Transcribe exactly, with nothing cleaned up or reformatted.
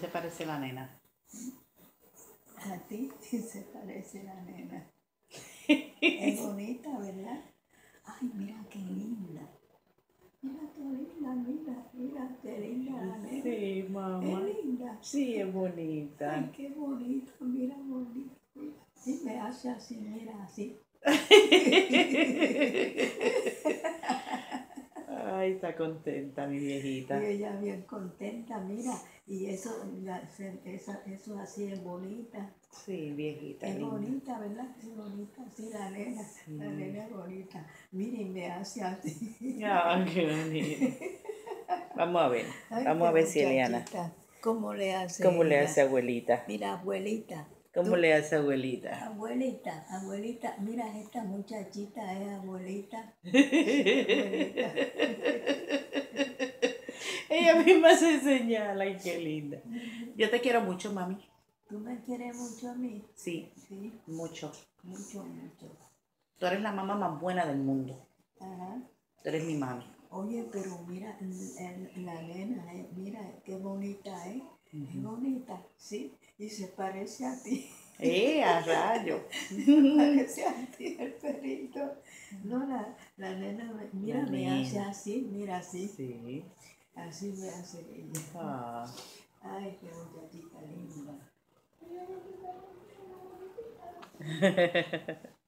se parece la nena? A ti sí se parece la nena. Es bonita, ¿verdad? Ay, mira qué linda. Mira qué linda, mira, mira qué linda la nena. Sí, mamá. Es linda. Sí, es bonita. Ay, qué bonita, mira, bonita. Mira. Sí, me hace así, mira, así. Ay, está contenta mi viejita. Y ella bien contenta, mira. Y eso, la- se- esa, eso así es bonita. Sí, viejita, Es linda. bonita, ¿verdad? Es bonita, sí, la nena. Sí. La nena es bonita. Miren, me hace así. Ah, qué bonito. Vamos a ver. Ay, Vamos qué a ver si Eliana. muchachita. ¿Cómo le hace ¿Cómo le ella? hace abuelita? Mira, abuelita. ¿Cómo tú- le hace abuelita? Abuelita, abuelita. Mira, esta muchachita es abuelita. Abuelita. Ella misma se señala. Ay, qué linda. Yo te quiero mucho, mami. ¿Tú me quieres mucho a mí? Sí, Sí, mucho. mucho, mucho. Tú eres la mamá más buena del mundo. Ajá. Tú eres mi mami. Oye, pero mira, el- el- la nena, eh, mira, qué bonita, ¿eh? Es bonita, sí, y se parece a ti. ¡Eh, a rayo! Se parece a ti el perrito. No, la, la nena, me- mira, La me hace nena. así, mira, así. Sí. Así me hace ella. Ah. Ay, qué muchachita linda.